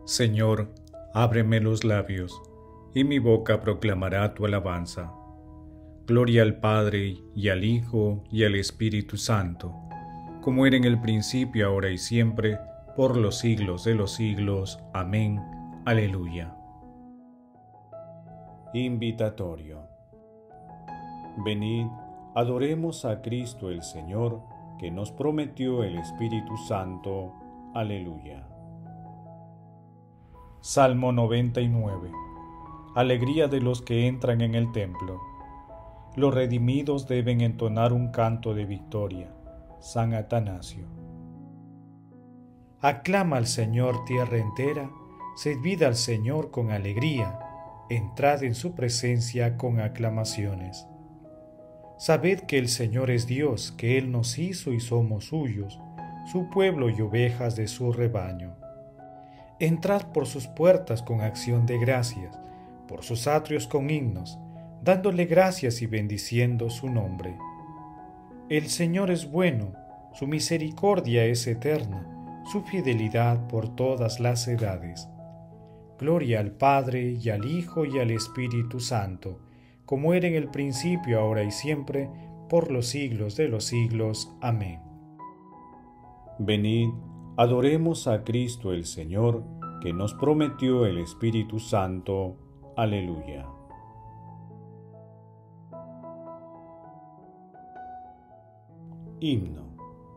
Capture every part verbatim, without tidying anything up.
Señor, ábreme los labios, y mi boca proclamará tu alabanza. Gloria al Padre, y al Hijo, y al Espíritu Santo, como era en el principio, ahora y siempre, por los siglos de los siglos. Amén. Aleluya. Invitatorio. Venid, adoremos a Cristo el Señor, que nos prometió el Espíritu Santo. Aleluya. Salmo noventa y nueve. Alegría de los que entran en el templo. Los redimidos deben entonar un canto de victoria. San Atanasio. Aclama al Señor tierra entera, servid al Señor con alegría, entrad en su presencia con aclamaciones. Sabed que el Señor es Dios, que Él nos hizo y somos suyos, su pueblo y ovejas de su rebaño. Entrad por sus puertas con acción de gracias, por sus atrios con himnos, dándole gracias y bendiciendo su nombre. El Señor es bueno, su misericordia es eterna, su fidelidad por todas las edades. Gloria al Padre, y al Hijo, y al Espíritu Santo, como era en el principio, ahora y siempre, por los siglos de los siglos. Amén. Venid, adoremos a Cristo el Señor, que nos prometió el Espíritu Santo. Aleluya. Himno.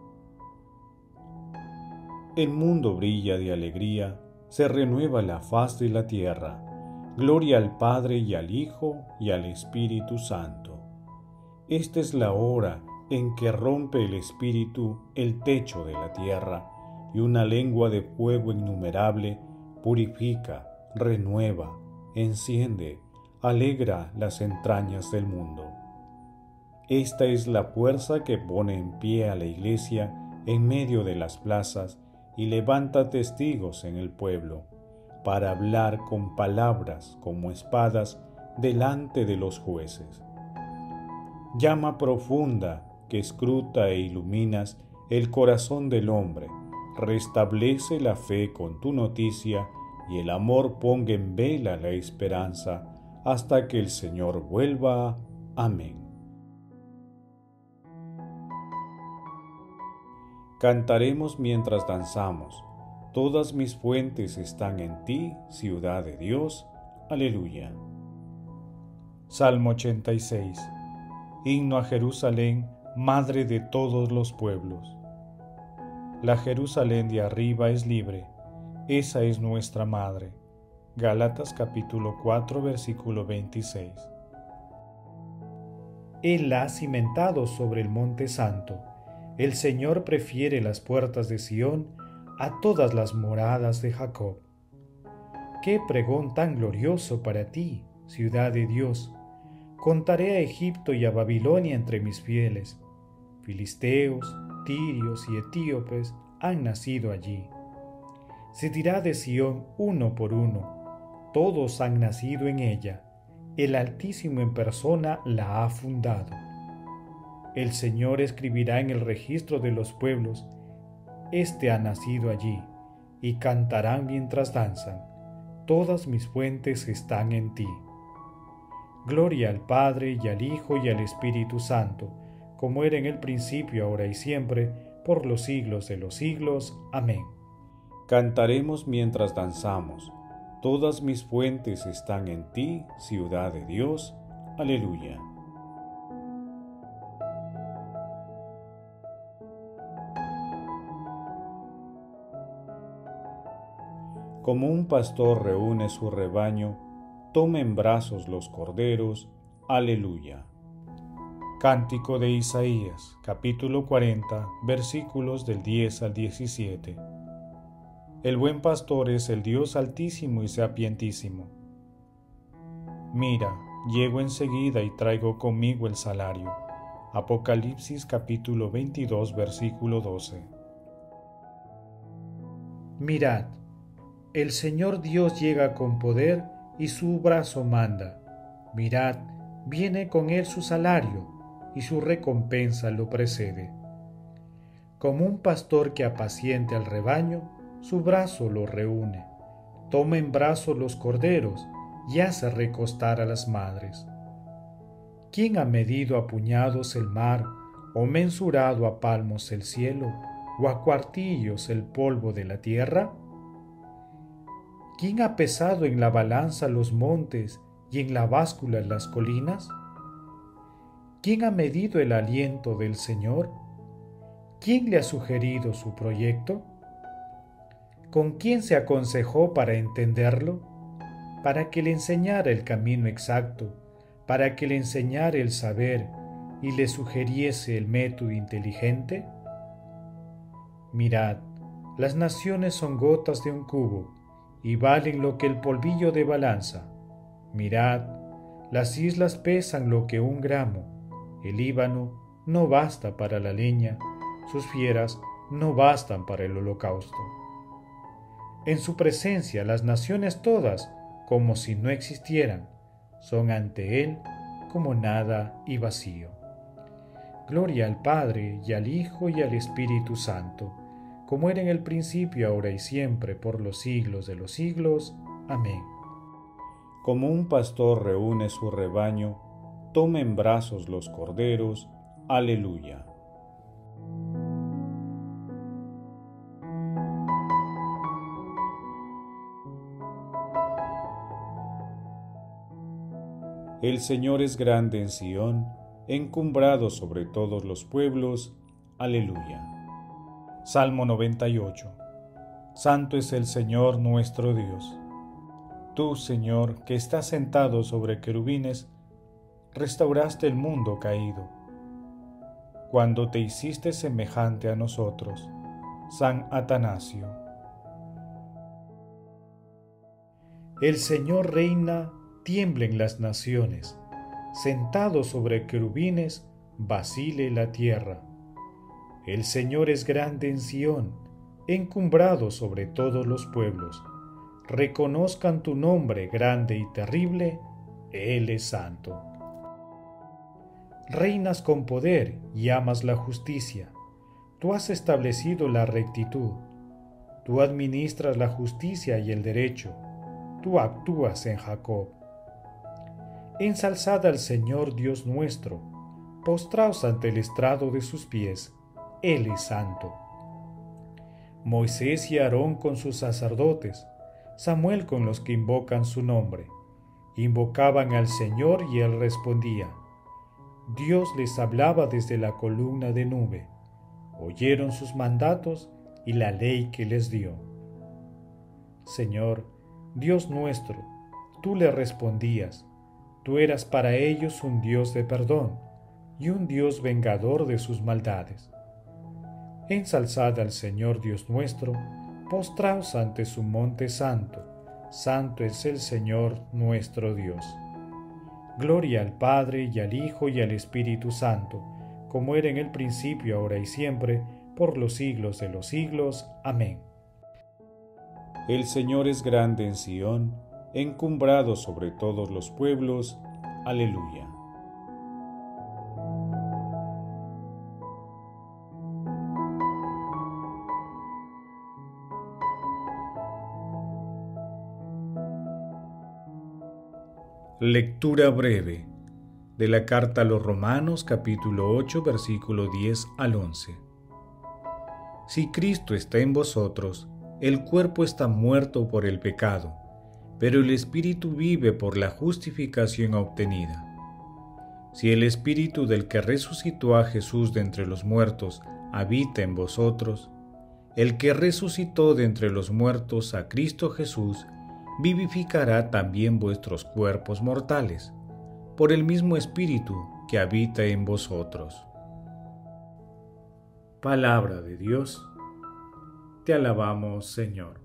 El mundo brilla de alegría, se renueva la faz de la tierra. Gloria al Padre, y al Hijo, y al Espíritu Santo. Esta es la hora en que rompe el Espíritu el techo de la tierra, y una lengua de fuego innumerable purifica, renueva, enciende, alegra las entrañas del mundo. Esta es la fuerza que pone en pie a la Iglesia en medio de las plazas y levanta testigos en el pueblo, para hablar con palabras como espadas delante de los jueces. Llama profunda que escruta e iluminas el corazón del hombre, restablece la fe con tu noticia y el amor ponga en vela la esperanza hasta que el Señor vuelva. Amén. Cantaremos mientras danzamos. Todas mis fuentes están en ti, ciudad de Dios. Aleluya. Salmo ochenta y seis. Himno a Jerusalén, madre de todos los pueblos. La Jerusalén de arriba es libre, esa es nuestra madre. Gálatas capítulo cuatro, versículo veintiséis. Él la ha cimentado sobre el monte santo. El Señor prefiere las puertas de Sión a todas las moradas de Jacob. ¡Qué pregón tan glorioso para ti, ciudad de Dios! Contaré a Egipto y a Babilonia entre mis fieles. Filisteos, tirios y etíopes han nacido allí. Se dirá de Sión uno por uno, todos han nacido en ella, el Altísimo en persona la ha fundado. El Señor escribirá en el registro de los pueblos, Este ha nacido allí, y cantarán mientras danzan, todas mis fuentes están en ti. Gloria al Padre, y al Hijo, y al Espíritu Santo, como era en el principio, ahora y siempre, por los siglos de los siglos. Amén. Cantaremos mientras danzamos. Todas mis fuentes están en ti, ciudad de Dios. Aleluya. Como un pastor reúne su rebaño, toma en brazos los corderos. Aleluya. Cántico de Isaías, capítulo cuarenta, versículos del diez al diecisiete. El buen pastor es el Dios altísimo y sapientísimo. Mira, llego enseguida y traigo conmigo el salario. Apocalipsis capítulo veintidós, versículo doce. Mirad, el Señor Dios llega con poder y su brazo manda. Mirad, viene con él su salario y su recompensa lo precede. Como un pastor que apaciente al rebaño, su brazo lo reúne. toma en brazos los corderos y hace recostar a las madres. ¿Quién ha medido a puñados el mar, o mensurado a palmos el cielo, o a cuartillos el polvo de la tierra? ¿Quién ha pesado en la balanza los montes y en la báscula las colinas? ¿Quién ha medido el aliento del Señor? ¿Quién le ha sugerido su proyecto? ¿Con quién se aconsejó para entenderlo? Para que le enseñara el camino exacto, para que le enseñara el saber y le sugiriese el método inteligente? Mirad, las naciones son gotas de un cubo y valen lo que el polvillo de balanza. Mirad, las islas pesan lo que un gramo. El Líbano no basta para la leña, sus fieras no bastan para el holocausto. En su presencia las naciones todas, como si no existieran, son ante Él como nada y vacío. Gloria al Padre, y al Hijo, y al Espíritu Santo, como era en el principio, ahora y siempre, por los siglos de los siglos. Amén. Como un pastor reúne su rebaño, toma en brazos los corderos. Aleluya. El Señor es grande en Sión, encumbrado sobre todos los pueblos. Aleluya. Salmo noventa y ocho. Santo es el Señor nuestro Dios. Tú, Señor, que estás sentado sobre querubines, restauraste el mundo caído. Cuando te hiciste semejante a nosotros, San Atanasio. El Señor reina, tiemblen las naciones, sentado sobre querubines, vacile la tierra. El Señor es grande en Sión, encumbrado sobre todos los pueblos. Reconozcan tu nombre grande y terrible, Él es santo. Reinas con poder y amas la justicia. Tú has establecido la rectitud. Tú administras la justicia y el derecho. Tú actúas en Jacob. Ensalzad al Señor Dios nuestro, postraos ante el estrado de sus pies, Él es santo. Moisés y Aarón con sus sacerdotes, Samuel con los que invocan su nombre, invocaban al Señor y Él respondía. Dios les hablaba desde la columna de nube, oyeron sus mandatos y la ley que les dio. Señor, Dios nuestro, tú le respondías, tú eras para ellos un Dios de perdón y un Dios vengador de sus maldades. Ensalzad al Señor Dios nuestro, postraos ante su monte santo, santo es el Señor nuestro Dios. Gloria al Padre, y al Hijo, y al Espíritu Santo, como era en el principio, ahora y siempre, por los siglos de los siglos. Amén. El Señor es grande en Sión, encumbrado sobre todos los pueblos. Aleluya. Lectura breve de la carta a los Romanos, capítulo ocho, versículo diez al once. Si Cristo está en vosotros, el cuerpo está muerto por el pecado, pero el Espíritu vive por la justificación obtenida. Si el Espíritu del que resucitó a Jesús de entre los muertos habita en vosotros, el que resucitó de entre los muertos a Cristo Jesús, vivificará también vuestros cuerpos mortales, por el mismo Espíritu que habita en vosotros. Palabra de Dios. Te alabamos, Señor.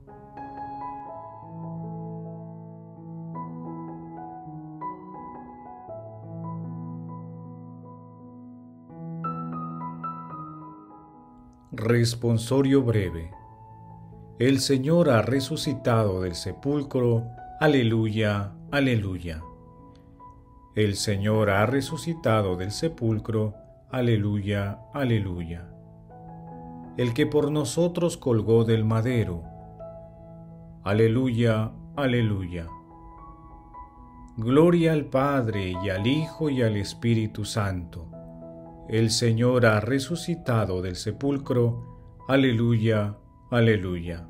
Responsorio breve. El Señor ha resucitado del sepulcro. Aleluya, aleluya. El Señor ha resucitado del sepulcro. Aleluya, aleluya. El que por nosotros colgó del madero. Aleluya, Aleluya. Gloria al Padre y al Hijo y al Espíritu Santo. El Señor ha resucitado del sepulcro. Aleluya, aleluya.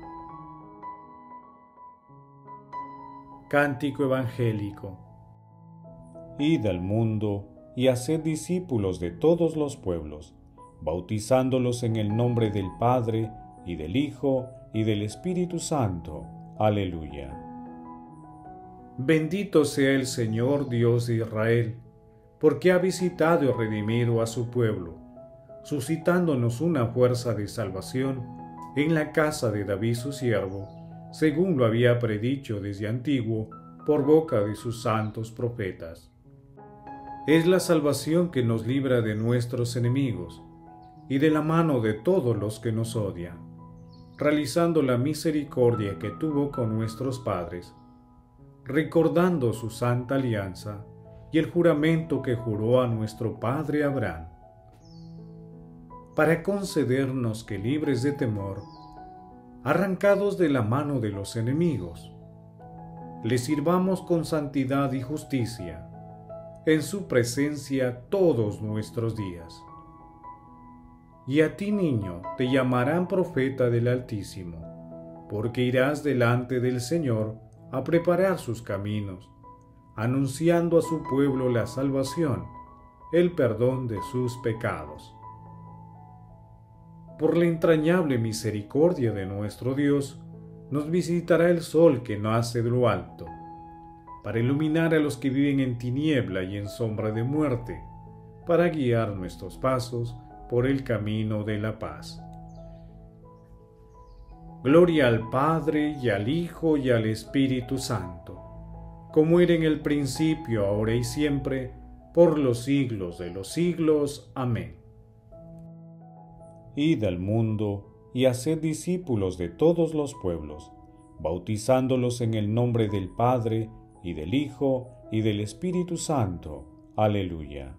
Cántico evangélico. Id al mundo y haced discípulos de todos los pueblos, bautizándolos en el nombre del Padre, y del Hijo, y del Espíritu Santo. Aleluya. Bendito sea el Señor Dios de Israel, porque ha visitado y redimido a su pueblo, suscitándonos una fuerza de salvación en la casa de David su siervo, según lo había predicho desde antiguo por boca de sus santos profetas. Es la salvación que nos libra de nuestros enemigos y de la mano de todos los que nos odian, realizando la misericordia que tuvo con nuestros padres, recordando su santa alianza y el juramento que juró a nuestro padre Abraham, para concedernos que, libres de temor, arrancados de la mano de los enemigos, le sirvamos con santidad y justicia en su presencia todos nuestros días. Y a ti, niño, te llamarán profeta del Altísimo, porque irás delante del Señor a preparar sus caminos, anunciando a su pueblo la salvación, el perdón de sus pecados. Por la entrañable misericordia de nuestro Dios, nos visitará el sol que nace de lo alto, para iluminar a los que viven en tiniebla y en sombra de muerte, para guiar nuestros pasos por el camino de la paz. Gloria al Padre, y al Hijo, y al Espíritu Santo, como era en el principio, ahora y siempre, por los siglos de los siglos. Amén. Id al mundo y haced discípulos de todos los pueblos, bautizándolos en el nombre del Padre, y del Hijo, y del Espíritu Santo. Aleluya.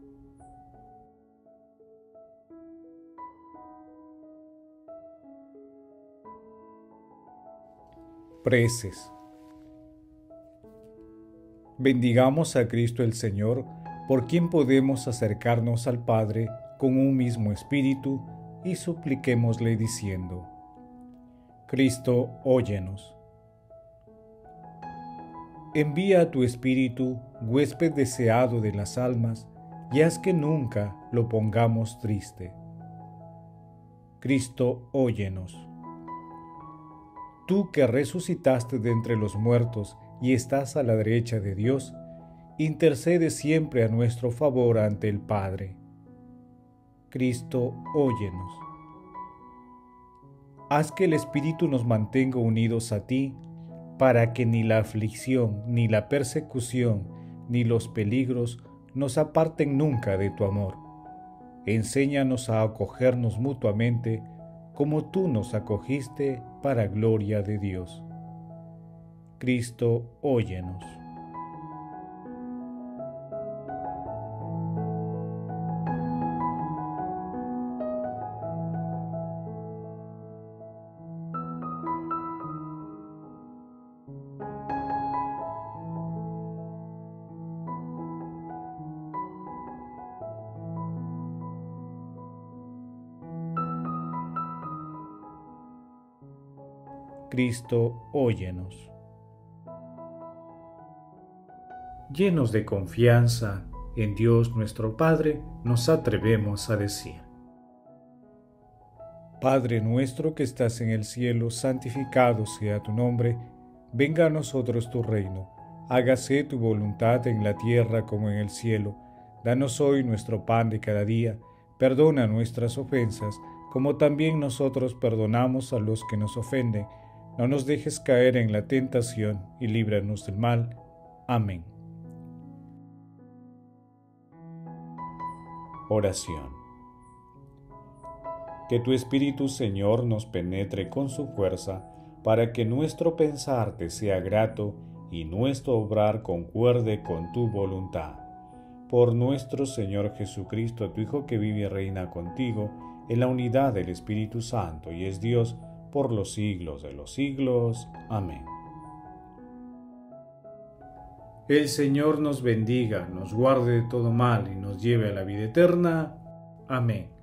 Preces. Bendigamos a Cristo el Señor, por quien podemos acercarnos al Padre con un mismo espíritu, y supliquémosle diciendo: Cristo, óyenos. Envía a tu Espíritu, huésped deseado de las almas, y haz que nunca lo pongamos triste. Cristo, óyenos. Tú que resucitaste de entre los muertos y estás a la derecha de Dios, intercede siempre a nuestro favor ante el Padre. Cristo, óyenos. Haz que el Espíritu nos mantenga unidos a ti, para que ni la aflicción, ni la persecución, ni los peligros nos aparten nunca de tu amor. Enséñanos a acogernos mutuamente, como tú nos acogiste, para gloria de Dios. Cristo, óyenos. Cristo, óyenos. Llenos de confianza en Dios nuestro Padre, nos atrevemos a decir: Padre nuestro que estás en el cielo, santificado sea tu nombre, venga a nosotros tu reino, hágase tu voluntad en la tierra como en el cielo. Danos hoy nuestro pan de cada día, perdona nuestras ofensas, como también nosotros perdonamos a los que nos ofenden. No nos dejes caer en la tentación y líbranos del mal. Amén. Oración. Que tu Espíritu, Señor, nos penetre con su fuerza, para que nuestro pensar te sea grato y nuestro obrar concuerde con tu voluntad. Por nuestro Señor Jesucristo, tu Hijo, que vive y reina contigo, en la unidad del Espíritu Santo, y es Dios por los siglos de los siglos. Amén. El Señor nos bendiga, nos guarde de todo mal y nos lleve a la vida eterna. Amén.